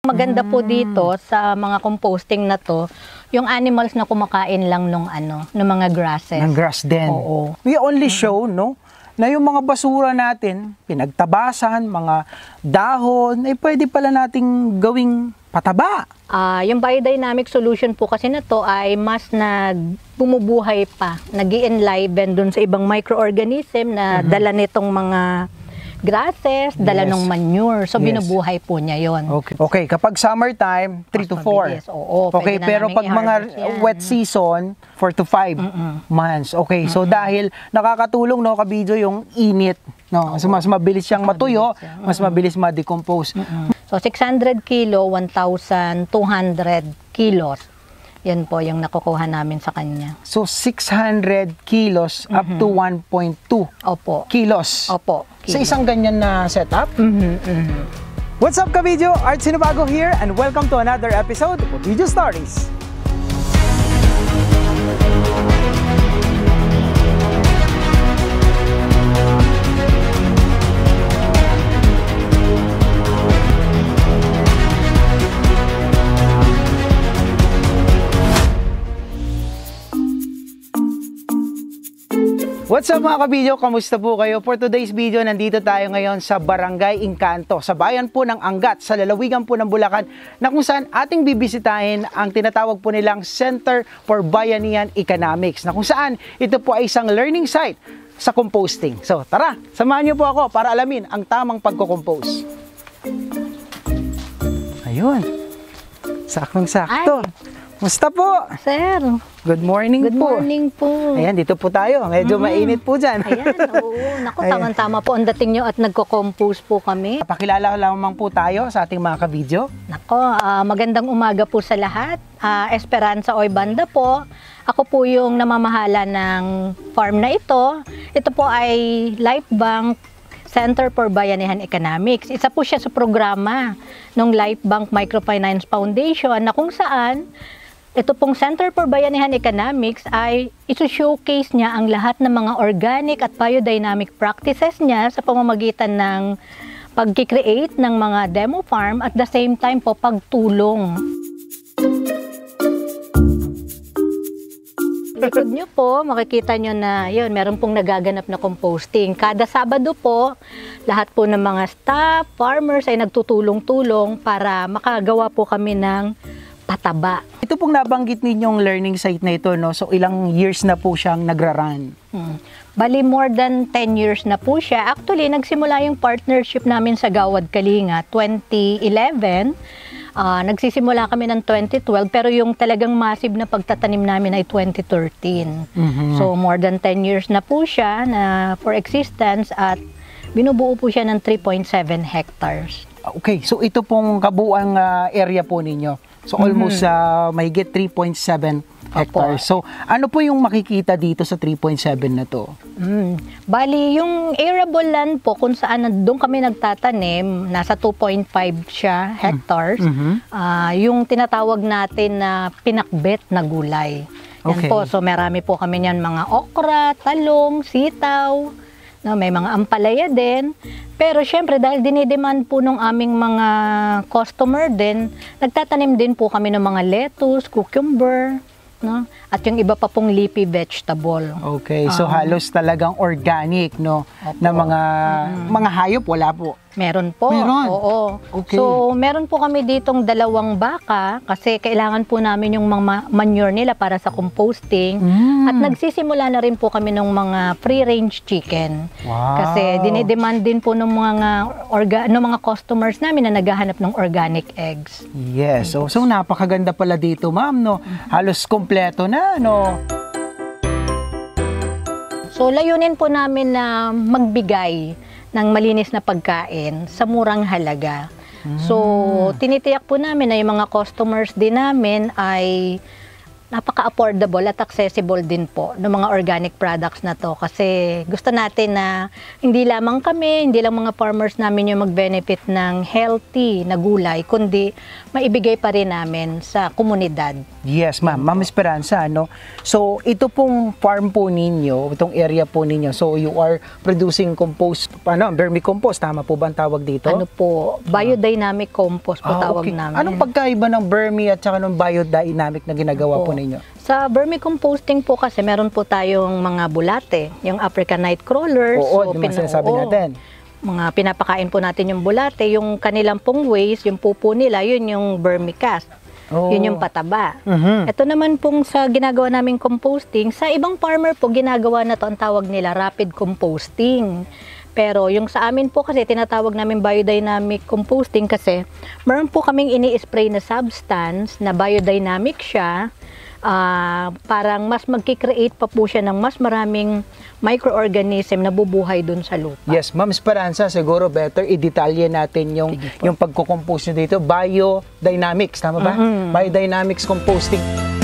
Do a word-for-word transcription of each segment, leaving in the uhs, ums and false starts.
maganda po dito sa mga composting na to, yung animals na kumakain lang nung ano, ng mga grasses. Ng grass din. Oo. We only show, no, na yung mga basura natin, pinagtabasan, mga dahon, eh pwede pala nating gawing pataba. Ah, yung biodynamic solution po kasi na to ay mas nag bumubuhay pa, nag-i-enliven dun sa ibang microorganism na Mhm. dala nitong mga grasses, dala Yes. ng manure. So, Yes. binubuhay po niya yon. Okay. Okay, kapag summertime, three to four. mabilis. Oo, pwede Okay, na pero naming pag mga i-harvest yan. wet season, four to five months. Okay, so dahil nakakatulong, no, kabidyo, yung init, no, so mas mabilis siyang matuyo, mas mabilis ma-decompose. So, six hundred kilo, one thousand two hundred kilos. Yan po yung nakukuha namin sa kanya. So six hundred kilos up to one point two Opo. kilos. Opo. Sa isang ganyan na setup. Mhm, mhm. What's up, kabidyo? Art Sinibago here, and welcome to another episode of Video Stories. What's up mga kabidyo? Kamusta po kayo? For today's video, nandito tayo ngayon sa Barangay Encanto, sa bayan po ng Angat, sa lalawigan po ng Bulacan, na kung saan ating bibisitahin ang tinatawag po nilang Center for Bayanihan Economics, na kung saan ito po ay isang learning site sa composting. So tara, samahan niyo po ako para alamin ang tamang pagko-compose. Ayun, saktong-sakto. Musta po? Sir, Good morning good po. morning po. Ayan, dito po tayo. Medyo mainit po dyan. Ayan, oo. Naku, Ayan. tama-tama po ang dating nyo at nagko-compose po kami. Pakilala lamang po tayo sa ating mga kabidyo. Nako, ah, magandang umaga po sa lahat. Ah, Esperanza Oy Banda po. Ako po yung namamahala ng farm na ito. Ito po ay Life Bank Center for Bayanihan Economics. Isa po siya sa programa ng Life Bank Microfinance Foundation na kung saan ito pong Center for Bayanihan Economics ay isu-showcase niya ang lahat ng mga organic at biodynamic practices niya sa pamamagitan ng pag-create ng mga demo farm at the same time po pagtulong. Likod nyo po, makikita nyo na yun, meron pong nagaganap na composting. Kada Sabado po, lahat po ng mga staff, farmers ay nagtutulong-tulong para makagawa po kami ng pataba. Ito pong nabanggit ninyong learning site na ito, no? So ilang years na po siyang nagra-run? Hmm. Bali, more than ten years na po siya. Actually, nagsimula yung partnership namin sa Gawad Kalinga twenty eleven. Uh, nagsisimula kami ng twenty twelve, pero yung talagang massive na pagtatanim namin ay twenty thirteen. Mhm. So, more than ten years na po siya na for existence at binubuo po siya ng three point seven hectares. Okay, so ito pong kabuang ah, area po ninyo. So almost uh, mahigit three point seven hectares. So ano po yung makikita dito sa three point seven na to? Mm. Bali, yung arable land po kung saan doon kami nagtatanim, nasa two point five siya hectares. Mhm. Ah, yung tinatawag natin na pinakbet na gulay. Yan Okay. po, so marami po kami niyan mga okra, talong, sitaw, no, may mga ampalaya din. Pero syempre dahil dinidemand po ng aming mga customer din, nagtatanim din po kami ng mga lettuce, cucumber, no? At yung iba pa pong leafy vegetable. Okay, so halos talagang organic, no? Opo. Na mga mga hayop wala po. Meron po. Meron? Oo. Okay. So, meron po kami ditong dalawang baka kasi kailangan po namin yung mga manure nila para sa composting. Mm. At nagsisimula na rin po kami ng mga free-range chicken. Wow. Kasi dinidemand din po ng mga orga, ng mga customers namin na naghahanap ng organic eggs. Yes. So so napakaganda pala dito, ma'am, no? Halos kompleto na, no? So, layunin po namin na magbigay ng malinis na pagkain sa murang halaga. So, tinitiyak po namin na yung mga customers din namin ay napaka-affordable at accessible din po ng mga organic products na to kasi gusto natin na hindi lamang kami, hindi lang mga farmers namin yung mag-benefit ng healthy na gulay, kundi maibigay pa rin namin sa komunidad. Yes, ma'am. Ma'am Esperanza, ano? So, ito pong farm po ninyo, itong area po ninyo, so you are producing compost, ano, vermicompost, tama po ba ang tawag dito? Ano po, biodynamic compost po Ah, tawag okay. namin. Anong pagkaiba ng vermi at saka ng biodynamic na ginagawa po Opo. ninyo? Sa vermicomposting po kasi meron po tayong mga bulate, yung African night crawlers. Oo, yung mga sinasabi oo. natin. Mga pinapakain po natin yung bulate, yung kanilang pong waste, yung pupo nila, yun yung vermicast. Oh. Yun yung pataba. Mhm. Ito naman pong sa ginagawa naming composting, sa ibang farmer po ginagawa na to, ang tawag nila rapid composting. Pero yung sa amin po kasi tinatawag namin biodynamic composting kasi meron po kaming ini-spray na substance na biodynamic siya. Uh, parang mas magki-create pa po siya ng mas maraming microorganism na bubuhay dun sa lupa. Yes, Ma'am Esperanza, siguro better i-detalye natin yung yung pagko-compose nyo dito, biodynamics, tama ba? Mm-hmm. Biodynamics composting.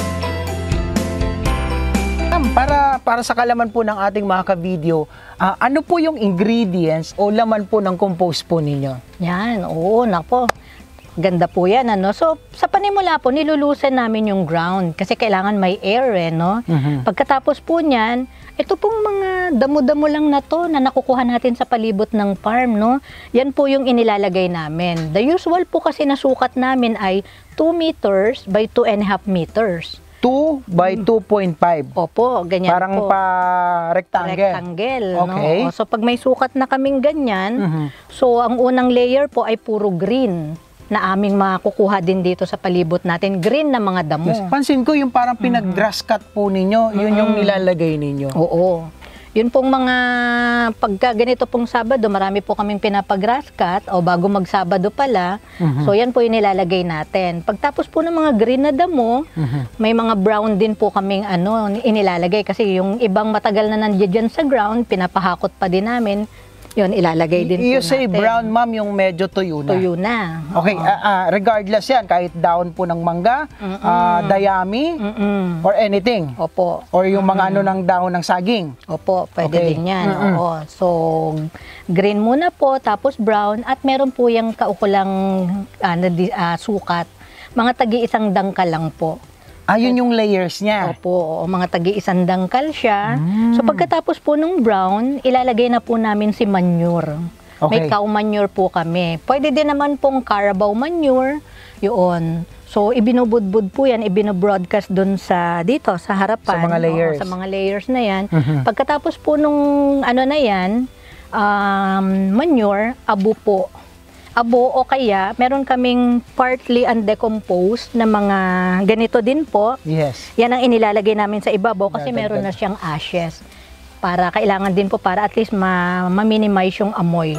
Ma'am, para para sa kalaman po ng ating mga ka-video, uh, ano po yung ingredients o laman po ng compost po ninyo? Yan, oo, nako. Ganda po yan, ano? So, sa panimula po, nilulusen namin yung ground kasi kailangan may air, eh, no? Mhm. Pagkatapos po niyan, ito pong mga damo-damo lang na to na nakukuha natin sa palibot ng farm, no? Yan po yung inilalagay namin. The usual po kasi na sukat namin ay two meters by two and a half meters. two by two point five. Opo, ganyan Parang po. pa rectangle. Rectangle, Okay. no? O, so, pag may sukat na kaming ganyan, Mhm. so, ang unang layer po ay puro green na aming makukuha din dito sa palibot natin. Green na mga damo. Yes. Pansin ko yung parang pinag-grass cut po ninyo, yun yung nilalagay ninyo. Oo. Yun pong mga, pagka ganito pong Sabado, marami po kaming pinapag-grass cut o bago mag-Sabado pala. Mhm. So yan po yung nilalagay natin. Pagtapos po ng mga green na damo, Mhm. may mga brown din po kaming ano, inilalagay. Kasi yung ibang matagal na nandiyan sa ground, pinapahakot pa din namin. Yun, ilalagay din You po say natin. brown, ma'am, yung medyo tuyo na. Tuyo na. Okay, Oo. ah, ah, regardless yan, kahit daon po ng mangga, ah, dayami, Mm-mm. or anything. Opo. Or yung mga ano ng dahon ng saging. Opo, pwede Okay. din yan. Mm-mm. Oo. So, green muna po, tapos brown, at meron po yung kaukulang ah, na di- ah, sukat. Mga tagi-isang dangkal lang po. Ah, yun yung layers niya. Opo, o mga tagi-isang dangkal siya. Mm. So, pagkatapos po nung brown, ilalagay na po namin si manure. Okay. May cow manure po kami. Pwede din naman pong carabao manure. Yun. So, ibinubudbud po yan, ibinobroadcast dun sa, dito, sa harapan. Sa mga layers. Oo, sa mga layers na yan. Mhm. Pagkatapos po nung, ano na yan, um, manure, abo po. Abo o kaya, meron kaming partly undecomposed na mga ganito din po. Yes. Yan ang inilalagay namin sa ibabaw kasi Dadagdag. meron na siyang ashes. Para kailangan din po para at least ma- ma-minimize yung amoy.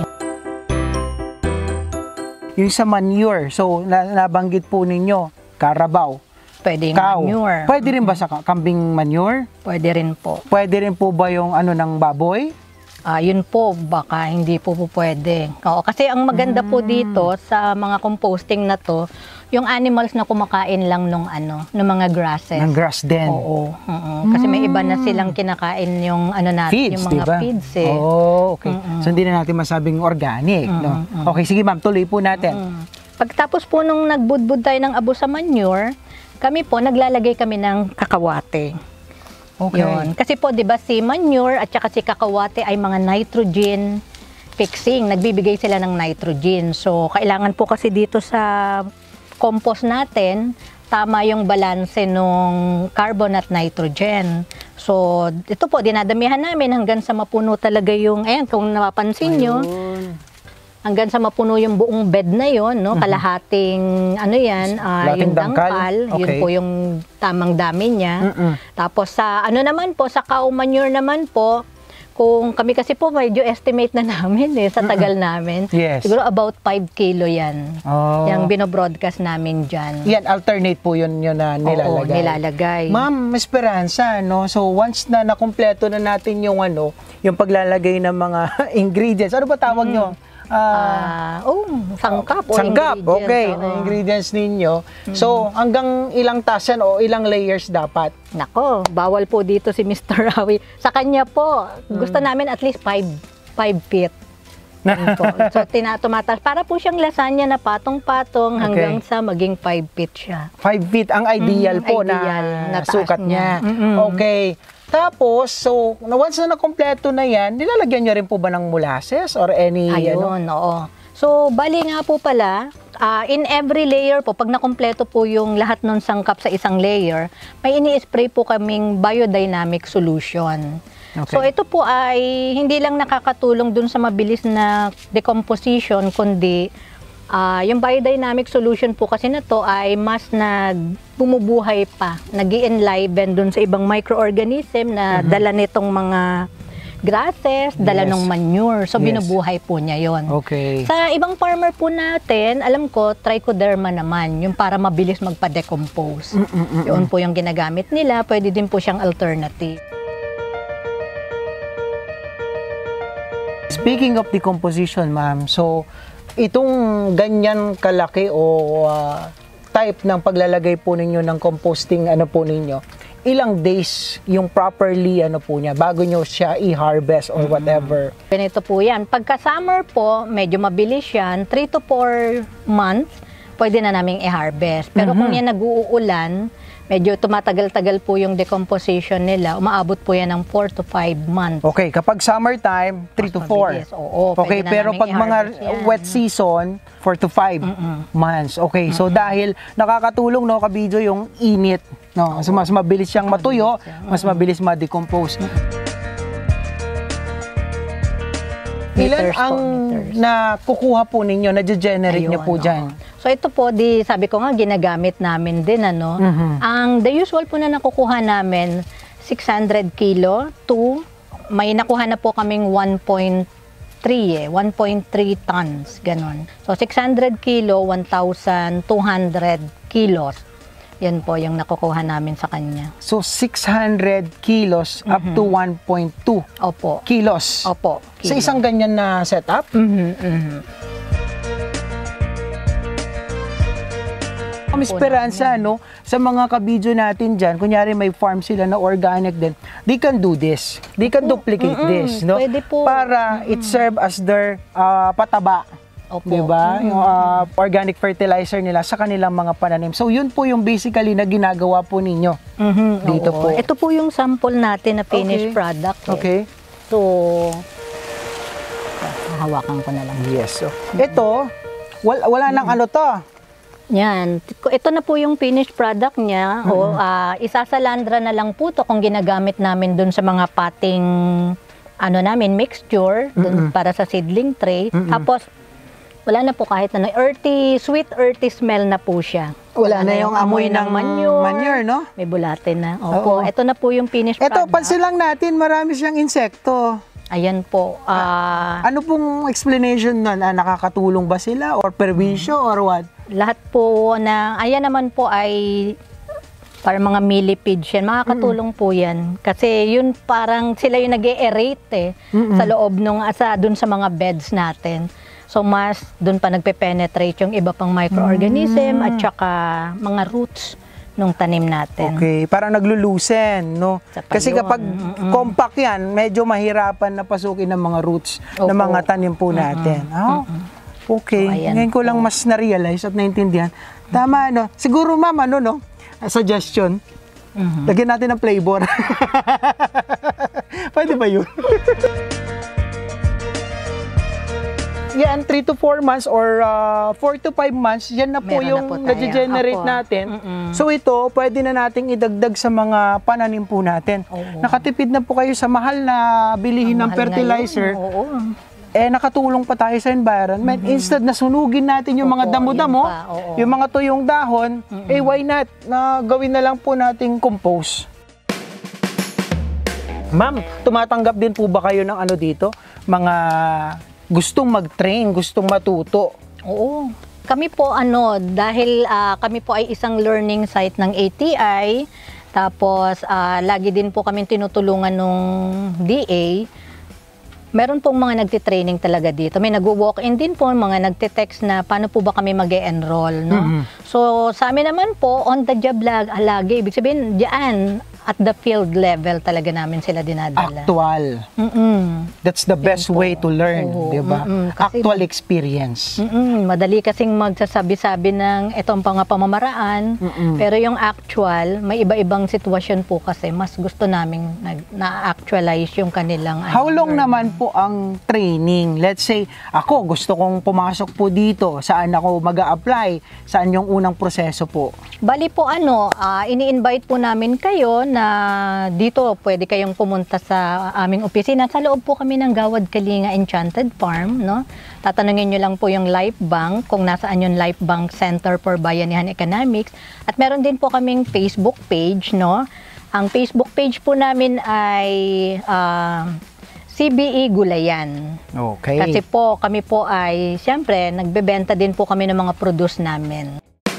Yung sa manure, so na- nabanggit po ninyo, carabao, Pwede yung cow. manure. Pwede rin ba sa ka- kambing manure? Pwede rin po. Pwede rin po ba yung ano ng baboy? Ah, yun po, baka hindi po po pwede. Oo, kasi ang maganda po dito sa mga composting na to, yung animals na kumakain lang nung ano, ng mga grasses. Ng grass den. Oo. oo. Kasi may iba na silang kinakain yung ano natin, Feeds, yung mga diba? feeds eh. Oh, okay. So hindi na natin masabing organic, no? Okay, sige ma'am, tuloy po natin. Mm. Pagtapos po nung nagbudbud tayo ng abo sa manure, kami po naglalagay kami ng kakawate. Okay. Yun. Kasi po 'di ba si manure at saka si kakawate ay mga nitrogen fixing, nagbibigay sila ng nitrogen. So kailangan po kasi dito sa compost natin tama yung balanse nung carbon at nitrogen. So ito po dinadamihan namin hanggang sa mapuno talaga yung ayan kung napapansin nyo. Ayun. Hanggang sa mapuno yung buong bed na yon, no? Kalahating ano yan, ah, Kalahating yung dangkal. dangkal, yun Okay. po yung tamang dami niya. Mm-mm. Tapos sa ano naman po, sa cow manure naman po, kung kami kasi po medyo estimate na namin eh, sa tagal namin. Yes. Siguro about five kilo yan. Oh. Yung binobroadcast namin dyan. Yan, alternate po yun yun na nilalagay. Oo, nilalagay. Ma'am, Esperanza, no? So once na nakumpleto na natin yung ano, yung paglalagay ng mga ingredients, ano ba tawag nyo? ah, Ah, oh, sangkap or sangkap, ingredients, okay, oo. na ingredients ninyo. So, hanggang ilang taas yan o ilang layers dapat? Nako, bawal po dito si Mister Rawi. Sa kanya po, gusto Hmm. namin at least five feet. Yun po. So, tina- tumataas. Para po siyang lasagna na patong-patong hanggang sa maging five feet siya. five feet ang ideal Mm, po ideal na, na taas sukat niya. niya. Mm-mm. Okay. Tapos, so, na once na nakompleto na yan, nilalagyan niyo rin po ba ng molasses or any, ano? Ayun, oo. So, bali nga po pala, ah, in every layer po, pag nakompleto po yung lahat ng sangkap sa isang layer, may ini-spray po kaming biodynamic solution. Okay. So, ito po ay hindi lang nakakatulong dun sa mabilis na decomposition, kundi ah, yung biodynamic solution po kasi na to ay mas nag bumubuhay pa, nag-i-enliven dun sa ibang microorganism na dala nitong mga grasses, dala Yes. ng manure. So, Yes. binubuhay po niya yon. Okay. Sa ibang farmer po natin, alam ko, trichoderma naman, yung para mabilis magpa-decompose. Yun po yung ginagamit nila. Pwede din po siyang alternative. Speaking of decomposition, ma'am, so itong ganyan kalaki o ah, type ng paglalagay po ninyo ng composting ano po ninyo, ilang days yung properly ano po niya bago nyo siya i-harvest or whatever? Ganito po yan. Pagka summer po, medyo mabilis yan. three to four months, pwede na naming i-harvest. Pero kung yan nag-uulan, medyo tumatagal-tagal po yung decomposition nila. Umaabot po yan ng four to five months. Okay, kapag summertime, three to four. mabilis. Oo, Okay, pwede na pero naming pag mga i-harvest yan. wet season, four to five months. Okay, so dahil nakakatulong no kabidyo yung init, no. So mas mabilis siyang matuyo, mas mabilis ma-decompose. Ilan Meters po, ang meters. nakukuha po ninyo, na-generate nyo Ayun, po oo. dyan? So ito po, di sabi ko nga, ginagamit namin din, ano. Mhm. Ang the usual po na nakukuha namin, six hundred kilo to, may nakuha na po kaming one point three eh, one point three tons, ganon. So six hundred kilo, one thousand two hundred kilos. Yan po yung nakukuha namin sa kanya. So six hundred kilos up to one point two Opo. kilos. Opo. Sa kilo. isang ganyan na setup? Mhm, mhm. Ang esperansa, no, sa mga kabidyo natin dyan, kunyari may farm sila na organic din, they can do this. They can duplicate Mm-mm. this, no? Pwede po. Para it serve as their ah, pataba. Opo. Di ba? Yung ah, organic fertilizer nila sa kanilang mga pananim. So, yun po yung basically na ginagawa po ninyo. Mhm, Dito oo. po. Ito po yung sample natin na Okay. finished product. eh. Okay? So, hawakan ko na lang. Yes. So, ito, wala, wala nang ano to. Yan. Ito na po yung finished product niya. O, ah, isasalandra na lang po to kung ginagamit namin dun sa mga pating ano namin, mixture dun para sa seedling tray. Tapos, wala na po kahit ano, earthy, sweet earthy smell na po siya. Wala na yung amoy ng manure. manure, no? May bulate na. Oo. Opo, ito na po yung finished Ito, product. pansin lang natin, marami siyang insekto. Ayan po. Ah, Ano pong explanation nun? Ah, nakakatulong ba sila? Or perwisyo? Or what? lahat po na, ayan naman po ay para mga millipedes yan. Makakatulong po yan. Kasi yun parang sila yung nag-e-aerate eh, sa loob nung, sa, dun sa mga beds natin. So mas dun pa nagpe-penetrate yung iba pang microorganism at saka mga roots nung tanim natin. Okay, parang naglulusen, no? Sa pa Kasi yun. kapag compact yan, medyo mahirapan na pasukin ng mga roots ng Opo. mga tanim po natin. Ah, okay. So, ayan Ngayon ko po. lang mas na-realize at naintindihan. Tama, no? Siguro, ma'am, ano, no? Ah, Suggestion. Mhm. Lagyan natin ng flavor. Pwede ba yun? Yan, three to four months or four to five months, yan na po Meron na yung po tayo. nag-generate Apo. natin. Mm-mm. So ito, pwede na nating idagdag sa mga pananim po natin. Oo. Nakatipid na po kayo sa mahal na bilihin ng Mahal na fertilizer. yun. Oo. Eh, nakatulong pa tayo sa environment. Instead na sunugin natin yung mga Opo, damo-damo, yun pa, oo. yung mga tuyong dahon, eh why not na gawin na lang po nating compost. Ma'am, tumatanggap din po ba kayo ng ano dito? Mga gustong mag-train, gustong matuto. Oo. Kami po ano, dahil ah, kami po ay isang learning site ng A T I, tapos ah, lagi din po kami tinutulungan ng D A, Meron pong mga nagtitraining talaga dito. May nagwo-walk-in din po, mga nagte-text na paano po ba kami mag-e-enroll, no? Mhm. So, sa amin naman po, on the job lag, lagi. Ibig sabihin, diyan, at the field level talaga namin sila dinadala. Actual. Mm-mm. That's the best po. way to learn, Oo, di ba? mm-mm. Kasi- Actual experience. Mm-mm. Madali kasing magsasabi-sabi ng itong mga pamamaraan, Mm-mm. pero yung actual, may iba-ibang sitwasyon po kasi mas gusto naming nag- na-actualize yung kanilang How ano, long learning. naman po ang training? Let's say, ako gusto kong pumasok po dito. Saan ako mag-a-apply? Saan yung unang proseso po? Bali po ano, ah, ini-invite po namin kayo na dito pwede kayong pumunta sa aming opisina. Sa loob po kami ng Gawad Kalinga Enchanted Farm, no? Tatanungin nyo lang po yung Life Bank, kung nasaan yung Life Bank Center for Bayanihan Economics. At meron din po kaming Facebook page, no? Ang Facebook page po namin ay ah, C B E Gulayan. Okay. Kasi po, kami po ay, siyempre, nagbebenta din po kami ng mga produce namin.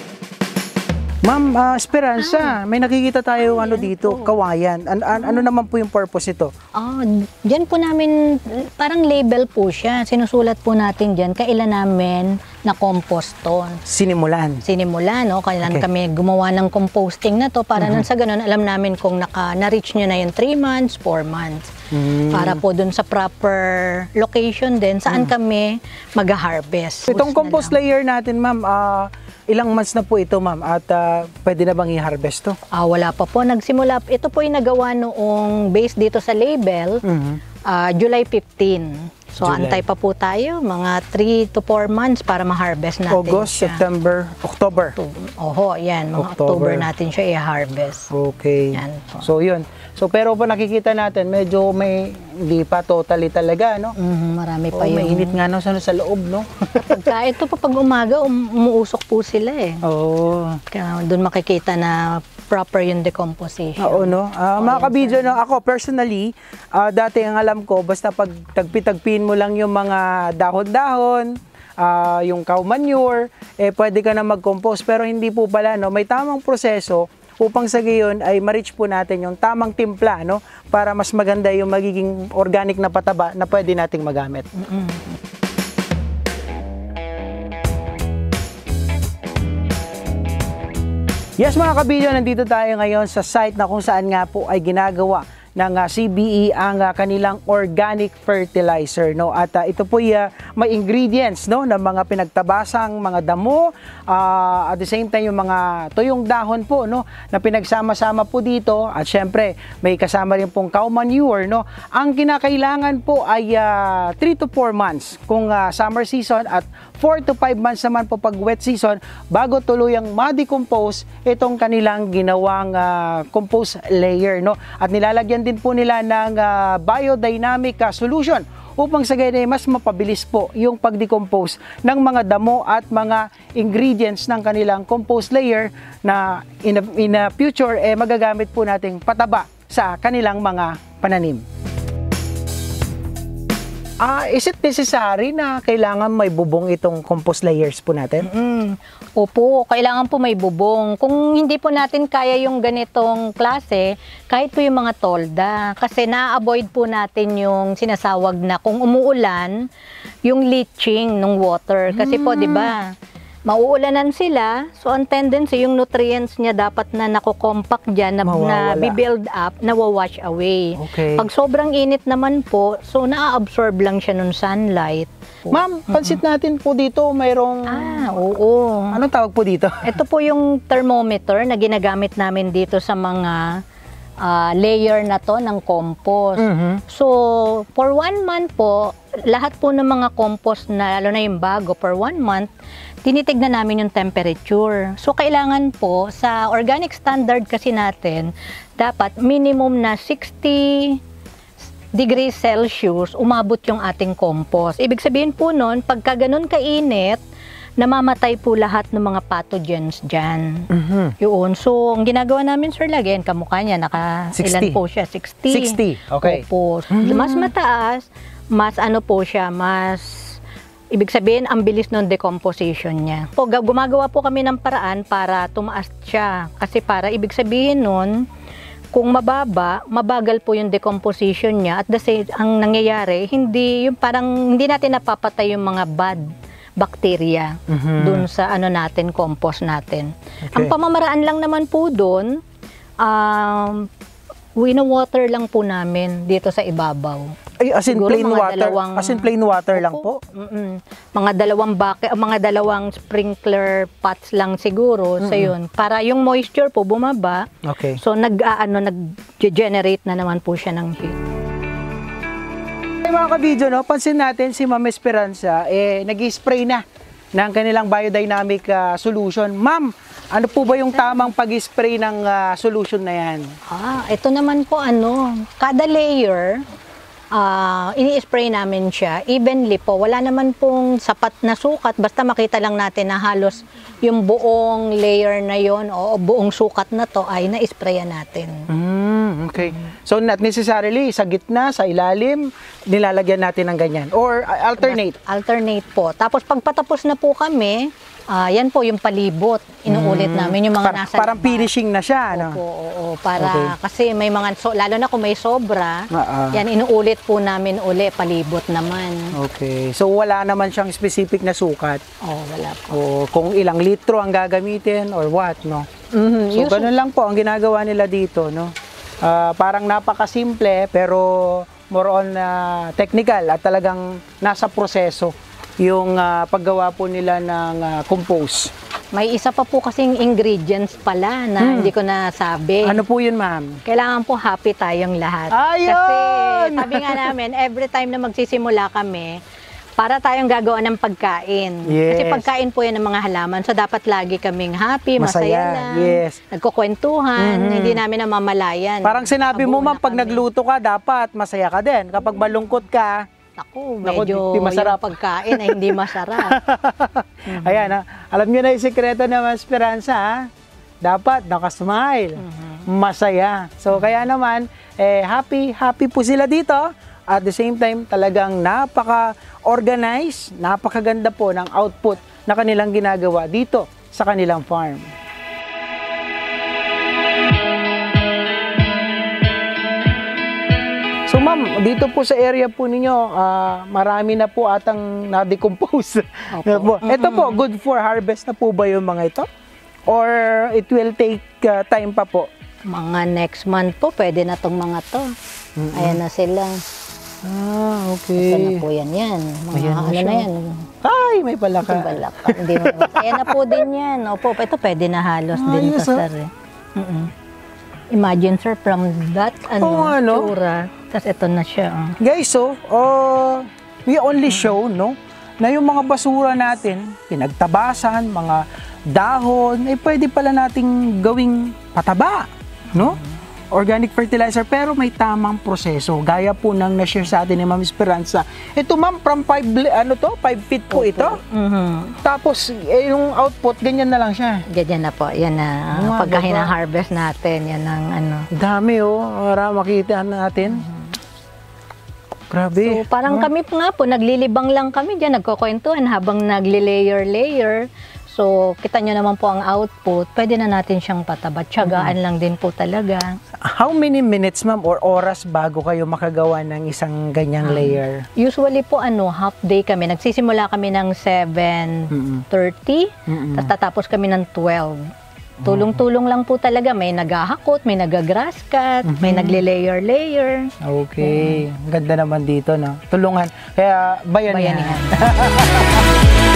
Ma'am, ah, Esperanza, may nakikita tayo ano dito, kawayan. An- an- ano naman po yung purpose ito? Ah, diyan po namin, parang label po siya. Sinusulat po natin diyan kailan namin na compost to. Sinimulan. Sinimula, no? Kailan Okay. kami gumawa ng composting na to para nang sa ganun, alam namin kung naka, na-reach nyo na yung three months, four months. Mm. Para po dun sa proper location din, saan kami mag-harvest. Itong compost layer natin, ma'am, ah, ilang months na po ito, ma'am? At ah, pwede na bang i-harvest to? Ah, wala pa po. Nagsimula, ito po yung nagawa noong based dito sa label, Mhm. ah, July fifteenth. So, July. antay pa po tayo, mga three to four months para ma-harvest natin August, siya. September, October. Oho, yan. Mga October. October natin siya i-harvest. Okay. Yan po. So, yun. So, pero pa nakikita natin, medyo may, hindi pa totally talaga, no? Mhm, marami Oh, pa yung... mainit nga no, sa, sa loob, no? Pagka ito pa pag umaga, um, umuusok po sila eh. Oo. Kaya doon makikita na proper yung decomposition. Oo, no? Ah, mga kabidyo, no? Ako, personally, ah, dati ang alam ko, basta pag tagpi-tagpin mo lang yung mga dahon-dahon, ah, yung cow manure, eh, pwede ka na mag-compose. Pero hindi po pala, no? May tamang proseso upang sa gayon ay ma-reach po natin yung tamang timpla, no? Para mas maganda yung magiging organic na pataba na pwede nating magamit. Yes mga kabidyo, nandito tayo ngayon sa site na kung saan nga po ay ginagawa ng uh, C B E ang uh, kanilang organic fertilizer, no? At uh, ito po uh, may ingredients, no, ng mga pinagtabasang mga damo, uh, at the same time yung mga tuyong dahon po, no, na pinagsama-sama po dito, at syempre may kasama rin pong cow manure, no. Ang kinakailangan po ay uh, three to four months kung uh, summer season at four to five months naman po pag wet season bago tuluyang ma-decompose itong kanilang ginawang uh, compost layer, no. At nilalagyan din po nila ng uh, biodynamic uh, solution upang sa ganyan mas mapabilis po yung pag-decompose ng mga damo at mga ingredients ng kanilang compost layer na in a, in a future eh, magagamit po nating pataba sa kanilang mga pananim. Ah, is it necessary na kailangan may bubong itong compost layers po natin? Mm. Opo, kailangan po may bubong. Kung hindi po natin kaya yung ganitong klase, kahit po yung mga tolda, kasi na-avoid po natin yung sinasawag na kung umuulan, yung leaching ng water. Kasi po, di ba, mauulanan sila, so ang tendency, yung nutrients niya dapat na nakokompact dyan, na, na Mawawala. bibuild up, nawawash away. Okay. Pag sobrang init naman po, so na-absorb lang siya ng sunlight. Ma'am, pansit natin po dito, mayroong... Ah, oo. Anong tawag po dito? Ito po yung thermometer na ginagamit namin dito sa mga ah, layer na to ng compost. Mhm. So, for one month po, lahat po ng mga compost na, lalo na yung bago, for one month, tinitignan namin yung temperature. So, kailangan po, sa organic standard kasi natin, dapat minimum na sixty degrees Celsius, umabot yung ating compost. Ibig sabihin po nun, pagka ganun kainit, namamatay po lahat ng mga pathogens dyan. Mhm. Yun. So, ang ginagawa namin, Sir Lagen, kamukha niya, naka sixty. ilan po siya? sixty. sixty, okay. Opo. Mas mataas, mas ano po siya, mas ibig sabihin, ang bilis ng decomposition niya. Po, gumagawa po kami ng paraan para tumaas siya. Kasi para ibig sabihin nun, kung mababa, mabagal po yung decomposition niya at the same, ang nangyayari, hindi yung parang hindi natin napapatay yung mga bad bacteria Mhm. dun sa ano natin, compost natin. Okay. Ang pamamaraan lang naman po dun, um, wino-water lang po namin dito sa ibabaw. Ay, as in Siguro plain mga water. dalawang- As in plain water lang po. Mm-mm. Mga dalawang bucket, uh, mga dalawang sprinkler pots lang siguro sa yun. Para yung moisture po bumaba, Okay. so nag-aano nag-generate na naman po siya ng heat. Ay, mga ka-video, no, pansin natin si Ma'am Esperanza, eh, nag-spray na ng kanilang biodynamic ah, solution. Ma'am, ano po ba yung tamang pag-spray ng ah, solution na yan? Ah, ito naman po ano, kada layer ah ini-spray namin siya evenly po. Wala naman pong sapat na sukat, basta makita lang natin na halos yung buong layer na yon o buong sukat na to ay na-sprayan natin. Mm, okay. So, not necessarily sa gitna, sa ilalim, nilalagyan natin ng ganyan. Or ah, alternate. Alternate po. Tapos pagpatapos na po kami, ah yan po yung palibot. Inuulit namin yung mga Par- nasa parang labas. finishing na siya, ano? Opo, oo, para Okay. kasi may mga so, lalo na kung may sobra, Ah, ah. yan inuulit po namin uli palibot naman. Okay. So, wala naman siyang specific na sukat. Oh, wala po. O kung ilang litro ang gagamitin or what, no? Mhm. So, Yung ganun lang po ang ginagawa nila dito, no? Ah, parang napakasimple, pero more on ah, technical at talagang nasa proseso yung ah, paggawa po nila ng ah, compose. may isa pa po kasing ingredients pala na hindi ko nasabi. Ano po yun, ma'am? Kailangan po happy tayong lahat. Ayun! Kasi sabi nga namin, every time na magsisimula kami, para tayong gagawa ng pagkain. Yes. Kasi pagkain po yan ng mga halaman. So, dapat lagi kaming happy, masaya, Masaya, lang, yes. nagkukwentuhan, hindi namin namamalayan. Parang sinabi mo, Abuo ma'am, na pag kami. nagluto ka, dapat masaya ka din. Kapag malungkot ka, Naku, Naku, medyo di masarap. yung pagkain ay hindi masarap. ayan, ha? Alam nyo na yung sikreto ng Ma'am Esperanza, ha? Dapat nakasmile, masaya. So, kaya naman, eh, happy, happy po sila dito. At the same time, talagang napaka-organized, napakaganda po ng output na kanilang ginagawa dito sa kanilang farm. So ma'am, dito po sa area po ninyo, ah, marami na po atang na-decompose. Opo. Ito po, good for harvest na po ba yung mga ito? Or it will take ah, time pa po? Mga next month po, pwede na tong mga to. Ayan na sila. Ah, Ito na okay. po yan yan. Mga Ayan na ano siya. na yan. Ay, may palaka. Balak. Hindi mo Ayan na po din yan. Opo, ito pwede na halos din Ayos, to, ah. sir. eh. Mm-mm. Imagine, sir, from that ano, Oo, ano? tsura, tapos ito na siya. oh. Guys, so, uh, we only show, no, na yung mga basura natin, pinagtabasan, mga dahon, eh pwede pala nating gawing pataba, no? Organic fertilizer, pero may tamang proseso. Gaya po ng na-share sa atin ni Ma'am Esperanza. Ito ma'am, from five, ano to? five feet po ito. Mhm. Tapos, eh, yung output, ganyan na lang siya. Ganyan na po. Yan na. Mga Pagka baba. harvest natin, yan ang ano. Dami oh, para makita natin. Grabe. So, parang kami po nga po, naglilibang lang kami dyan, nagkukwentuhan habang nagli-layer-layer. So, kita nyo naman po ang output, pwede na natin siyang pataba. Tiyagaan lang din po talaga. How many minutes, ma'am, or oras bago kayo makagawa ng isang ganyang layer? Usually po, ano, half day kami. Nagsisimula kami ng seven thirty, Mm-mm. tapos tatapos kami ng twelve. Tulong-tulong lang po talaga. May naghahakot, may nagagrass cut, may nagle-layer-layer. Okay. Ganda naman dito, no? Tulungan. Kaya, bayanihan. Bayanihan.